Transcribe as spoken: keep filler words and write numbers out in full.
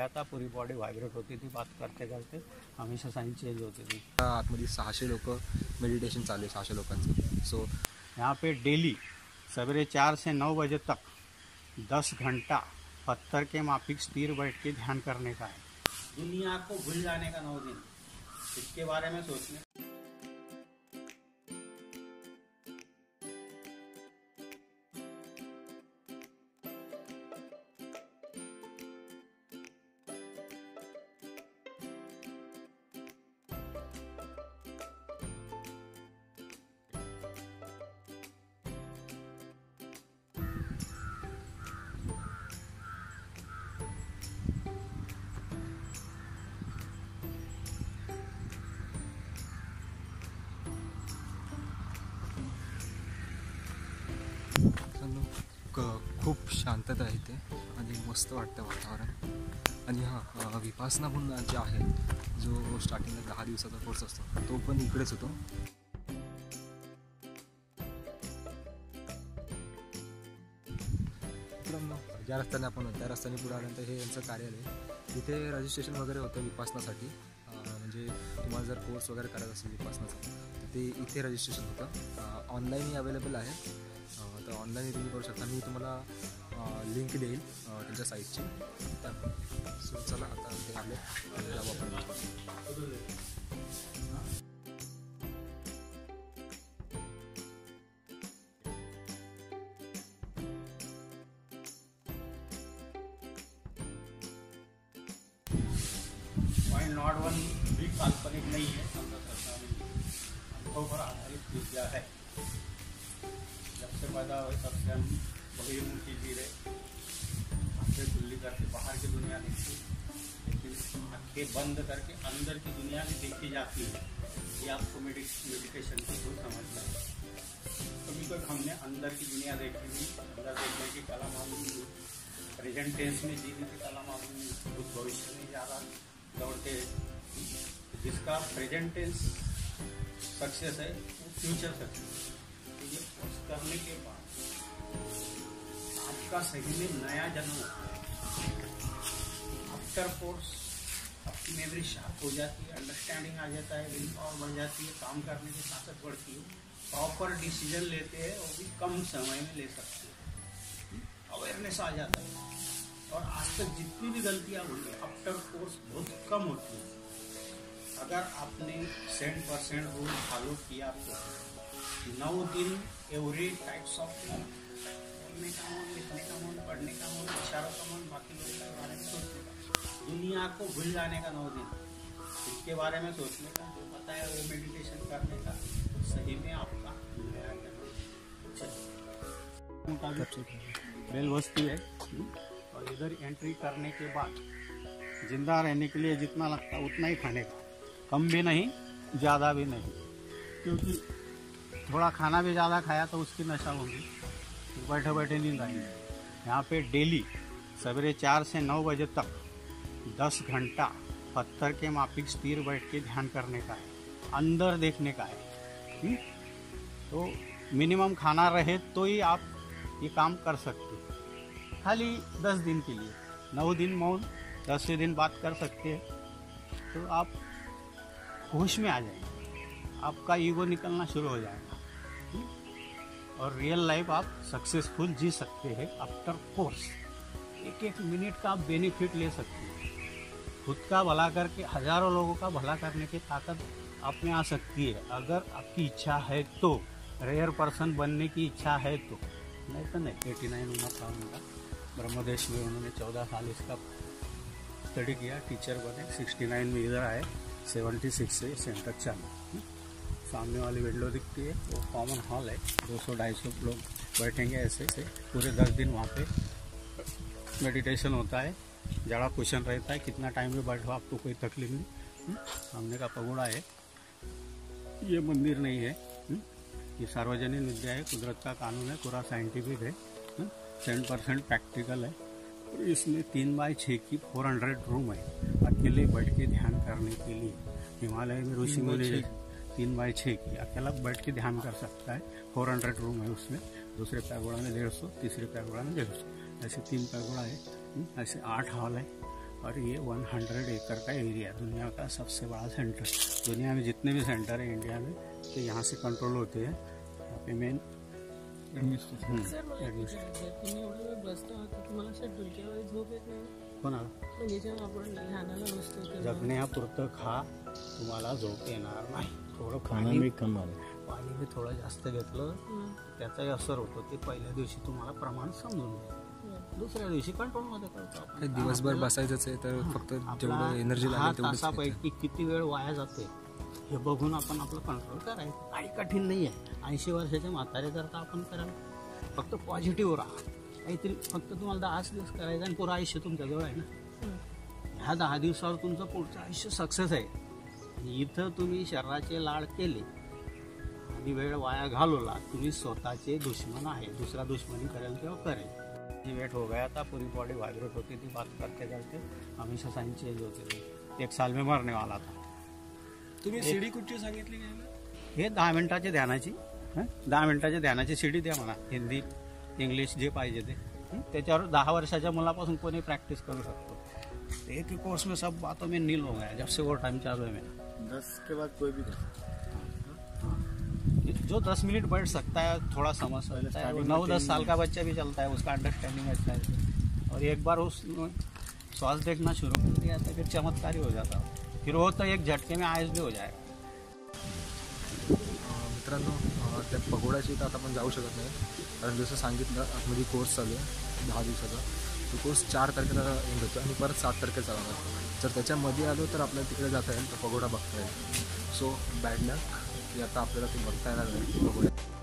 था, पूरी body vibrate होती थी, बात करते करते हमेशा साइन चेंज होती थी। आतमध्ये सहाशे लोक मेडिटेशन चालू है, सहाशे लोकांचं। सो यहाँ पे डेली सवेरे चार से नौ बजे तक दस घंटा पत्थर के माफिक स्थिर बैठ के ध्यान करने का है। दुनिया को भूल जाने का नौ दिन, इसके बारे में सोचने। खूप शांतता आहे इथे आणि मस्त वाटतं वातावरण। आणि हां, विपासना म्हणून जे आहे, जो स्टार्टिंगला दहा दिवसाचा कोर्स असतो तो पण इकडेच होतो। ज्या रस्त्याने आपण त्या रस्त्याने पुढे आल्यानंतर हे यांचं कार्यालय, इथे रजिस्ट्रेशन वगैरे होतं विपासनासाठी। म्हणजे तुम्हाला जर कोर्स वगैरे करायचा असेल विपासनाचा तर ते इथे रजिस्ट्रेशन होतं। ऑनलाईनही अवेलेबल आहे, तर ऑनलाईन तुम्ही करू शकता। मी तुम्हाला लिंक देईल त्यांच्या साईटची। सो चला आता ते आले आपण पॉइंट नॉट वन भी काल्पनिक नहीं है, अनुभव पर आधारित विद्या है। जब से पैदा हुए तब से हम बड़ी मुखी जी रहे, आंखें खुली करके बाहर की दुनिया देखती, लेकिन आंखें बंद करके अंदर की दुनिया भी देखी जाती है। ये आपको मेडिटेशन की खुद समझना है। कभी तक हमने अंदर की दुनिया देखी नहीं, अंदर देखने की कला मालूम नहीं, प्रेजेंट टेंस में जीने की कला मालूम नहीं, कुछ भविष्य में ज़्यादा दौड़ते। जिसका प्रेजेंट टेंस सक्सेस है वो फ्यूचर सक्सेस। ये कोर्स करने के बाद आपका सही में नया जन्म होता है। आफ्टर कोर्स आपकी मेमोरी शार्प हो जाती है, अंडरस्टैंडिंग आ जाता है, विल पावर बढ़ जाती है, काम करने की ताकत बढ़ती है, प्रॉपर डिसीजन लेते हैं, वो भी कम समय में ले सकते हैं, अवेयरनेस आ जाता है। और आज तक जितनी भी गलतियां हुई है आफ्टर कोर्स बहुत कम होती है। अगर आपने सेंट परसेंट रूल फॉलो किया तो नौ दिन एवरी टाइप्स ऑफ बोलने का मन, लिखने का मन, पढ़ने का मन, इशारों का मन, बाकी लोगों के बारे में सोचने का, दुनिया को भूल जाने का नौ दिन, इसके बारे में सोचने का, जो पता है वो मेडिटेशन करने का, सही में आपका नया जन्म। रेल बस्ती है और इधर एंट्री करने के बाद जिंदा रहने के लिए जितना लगता है उतना ही खाने का, कम भी नहीं ज़्यादा भी नहीं, क्योंकि थोड़ा खाना भी ज़्यादा खाया तो उसकी नशा होगी, तो बैठे बैठे नींद आएंगे। यहाँ पे डेली सवेरे चार से नौ बजे तक दस घंटा पत्थर के माफिक स्थिर बैठ के ध्यान करने का है, अंदर देखने का है। हुँ? तो मिनिमम खाना रहे तो ही आप ये काम कर सकते हैं। खाली दस दिन के लिए, नौ दिन मौन, दसवें दिन बात कर सकते हैं, तो आप होश में आ जाएंगे, आपका ईगो निकलना शुरू हो जाएगा और रियल लाइफ आप सक्सेसफुल जी सकते हैं। आफ्टर कोर्स एक एक मिनट का आप बेनिफिट ले सकते हैं। खुद का भला करके हजारों लोगों का भला करने की ताकत आप में आ सकती है, अगर आपकी इच्छा है तो, रेयर पर्सन बनने की इच्छा है तो, नहीं तो नहीं। एटी नाइन होना था उनका, ब्रह्मदेश में उन्होंने चौदह साल इसका स्टडी किया, टीचर बने, सिक्सटी नाइन में इधर आए, सेवेंटी सिक्स से सेंटर चालू। सामने वाली विंडो दिखती है, वो कॉमन हॉल है, दो सौ ढाई सौ लोग बैठेंगे ऐसे से, पूरे दस दिन वहाँ पे मेडिटेशन होता है। जड़ा क्वेश्चन रहता है, कितना टाइम में बैठो आपको कोई तकलीफ नहीं। सामने का पगोड़ा है, ये मंदिर नहीं है, ये सार्वजनिक विद्या है, कुदरत का कानून है, पूरा साइंटिफिक है, सेवन परसेंट प्रैक्टिकल है। और इसमें तीन बाई छः की फोर हंड्रेड रूम है, अकेले बैठ के ध्यान करने के लिए। हिमालय में ऋषि मुनि तीन बाई छः की अकेला बैठ के ध्यान कर सकता है, फोर हंड्रेड रूम है उसमें। दूसरे पैगोड़ा में डेढ़ सौ, तीसरे पैगोड़ा में डेढ़ सौ, ऐसे तीन पैगोड़ा है, ऐसे आठ हॉल है। और ये सौ एकड़ का एरिया, दुनिया का सबसे बड़ा सेंटर। दुनिया में जितने भी सेंटर है इंडिया में तो यहाँ से कंट्रोल होते हैं। यहाँ पे मेन जगण्यापुरतं खा, तुम्हाला झोप येणार नाही। थोडं पाणी कम पाणी बी थोडं जास्त घेतलं त्याचाही असर होतो। ते पहिल्या दिवशी तुम्हाला प्रमाण समजून घ्या, दुसऱ्या दिवशी कंट्रोलमध्ये करतो। दिवसभर बसायचंच आहे तर फक्त जेवढं एनर्जी लागेल तासापैकी किती वेळ वाया जातोय हे बघून आपण आपलं कंट्रोल करायचं। काही कठीण नाही आहे। ऐंशी वर्षाच्या म्हातारे करता आपण करायला, फक्त पॉझिटिव्ह राहा। काहीतरी फक्त तुम्हाला दहाच दिवस करायचं आणि पुरं आयुष्य तुमच्याजवळ आहे ना। ह्या दहा दिवसावर तुमचं पुढचं आयुष्य सक्सेस आहे। आणि इथं तुम्ही शरीराचे लाड केले आणि वेळ वाया घालवला, तुम्ही स्वतःचे दुश्मन आहे। दुसरा दुश्मनी करेल तेव्हा करेल। जी वेट हो गया था, पूरी बॉडी वाइब्रेट होती थी, बात करते करते हमेशा साइन चेंज होते थे। एक साल में मरने वाला था। तुम्ही सीडी कुठची सांगितली? हे दहा मिनिटाचे ध्यानाची दहा मिनिटाच्या ध्यानाची सीडी द्या मला, हिंदी इंग्लिश जे पाहिजे ते। त्याच्यावर दहा वर्षाच्या मुलापासून कोणी प्रैक्टिस करू शकतो। एक ही कोर्स में सब बातों में नील हो गया जब से वो टाइम चालू है मेरा। दस के बाद कोई भी जो दस मिनट बैठ सकता है, थोड़ा समझ सकता है, नौ दस साल का बच्चा भी चलता है, उसका अंडरस्टैंडिंग अच्छा है। और एक बार उस श्वास देखना शुरू कर दिया तो फिर चमत्कार ही हो जाता है। फिर वो तो एक झटके में आयस भी हो जाएगा। मित्रांनो, त्या पगोडाची तर आता आपण जाऊ शकत नाही, कारण जसं सांगितलं आतमध्ये कोर्स चालू आहे दहा दिवसाचा। तो कोर्स चार तारखेला एंड होतो आणि परत सात तारखेला चालवणार। जर त्याच्यामध्ये आलो तर आपल्याला तिकडे जाता येईल, तर पगोडा बघता येईल। सो बॅड लक की आता आपल्याला ते बघता येणार नाही पगोडा।